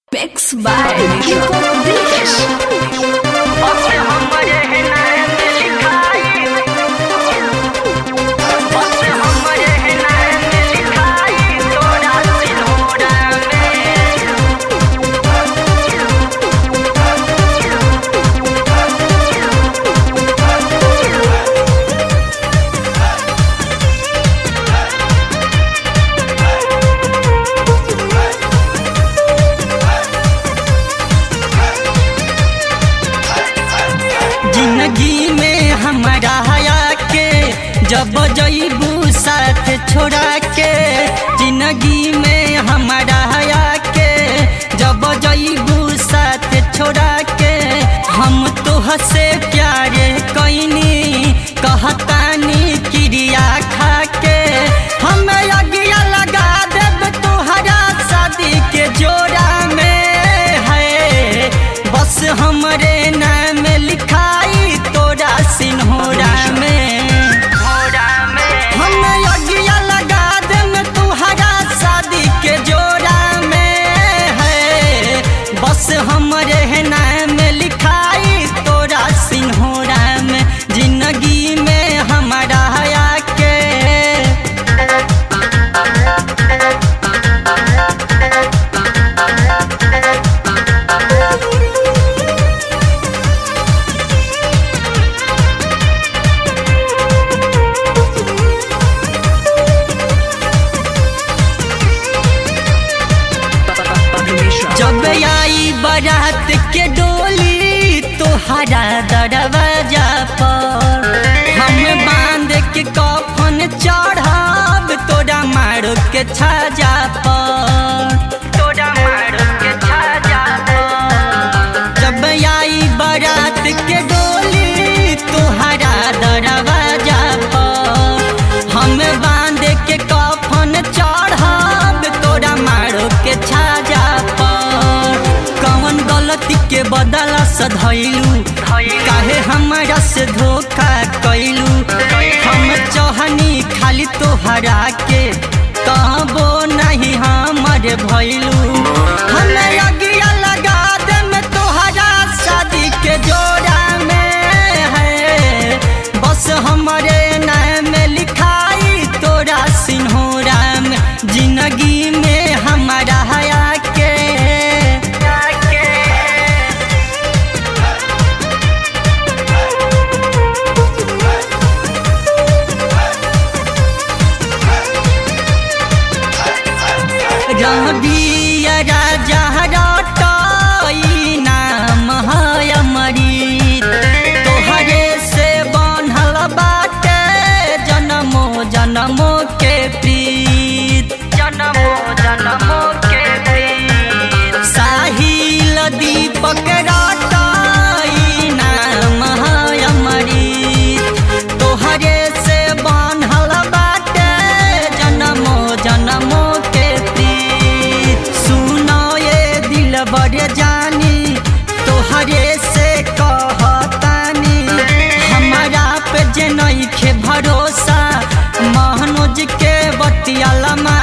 Mix by Nico British. जिंदगी में हमारा हया के जब जईबू साथ छोड़ा के, जिंदगी में हमारा हया के जब जईबू साथ छोड़ा के, हम तोहसे प्यारे कईनी कहतानी क्रिया खा के, हम अगिया लगा देब तोहरा शादी के जोड़ा में है, बस हमरे नाम लिखाई तोरा सिन्होरा में, हम अगिया लगा देम तोहरा शादी के जोड़ा में है, बस हमरे नाम लिखाई तोरा सिन्होरा में, जिंदगी में हमारा हया के। जब आई बारात के डोली तोहरा दरवाजा पर, हम बांध के कफन चढ़ब तोरा मारो के छाजा पर, तोरा मारो के छाजा पर। जब आई बारात के डोली तोहरा दरवाजा पर, हम बांध के कफन चढ़ब तोरा मारो के छाजा पर। कौन गलती के बदला सधैलू, काहे हमारा से धोखा कैलू, हम चाहनी खाली तोहरा के कहबो नहीं हमारे भैलू, हम अगिया लगा देम तोहरा शादी के जोड़ा में है, बस हमारे नाम लिखाई तोरा सिन्होरा में, जिंदगी में हमारा हया के। रबिया राजा रटई नाम है अमृत, तोहरे से बनल बाटे जन्मो जन्मो के प्रीत, जन्मो जन्मो के प्रीत। साहिल दीपक रटई नाम है अमृत, तोहरे से बनल बाटे जन्मो जन्मो के प्रीत। सुनो ये दिल बड़े जानी तोहरे से कहतानी, हमारा पे जे नइखे भरोसा मनोज के बतिया लमा